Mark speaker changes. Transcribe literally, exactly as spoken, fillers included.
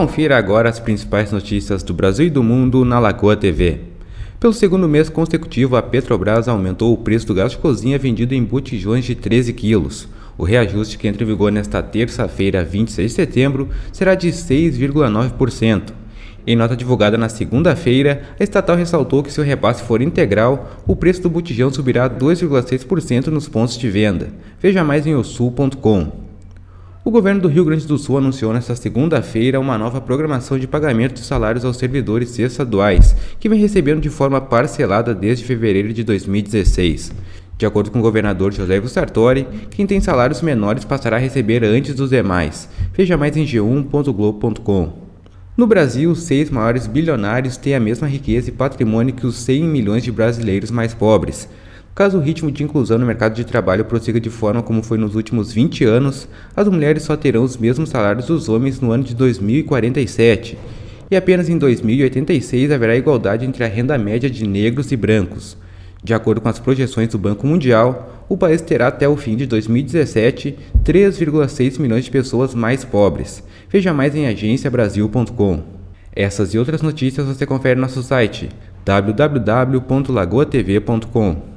Speaker 1: Confira agora as principais notícias do Brasil e do mundo na Lagoa T V. Pelo segundo mês consecutivo, a Petrobras aumentou o preço do gás de cozinha vendido em botijões de treze quilos. O reajuste, que entra em vigor nesta terça-feira, vinte e seis de setembro, será de seis vírgula nove por cento. Em nota divulgada na segunda-feira, a estatal ressaltou que, se o repasse for integral, o preço do botijão subirá dois vírgula seis por cento nos pontos de venda. Veja mais em o sul ponto com. O governo do Rio Grande do Sul anunciou nesta segunda-feira uma nova programação de pagamento de salários aos servidores estaduais, que vem recebendo de forma parcelada desde fevereiro de dois mil e dezesseis. De acordo com o governador José Sartori, quem tem salários menores passará a receber antes dos demais. Veja mais em g um ponto globo ponto com. No Brasil, os seis maiores bilionários têm a mesma riqueza e patrimônio que os cem milhões de brasileiros mais pobres. Caso o ritmo de inclusão no mercado de trabalho prossiga de forma como foi nos últimos vinte anos, as mulheres só terão os mesmos salários dos homens no ano de dois mil e quarenta e sete. E apenas em dois mil e oitenta e seis haverá igualdade entre a renda média de negros e brancos. De acordo com as projeções do Banco Mundial, o país terá até o fim de dois mil e dezessete três vírgula seis milhões de pessoas mais pobres. Veja mais em agência brasil ponto com. Essas e outras notícias você confere no nosso site w w w ponto lagoa t v ponto com.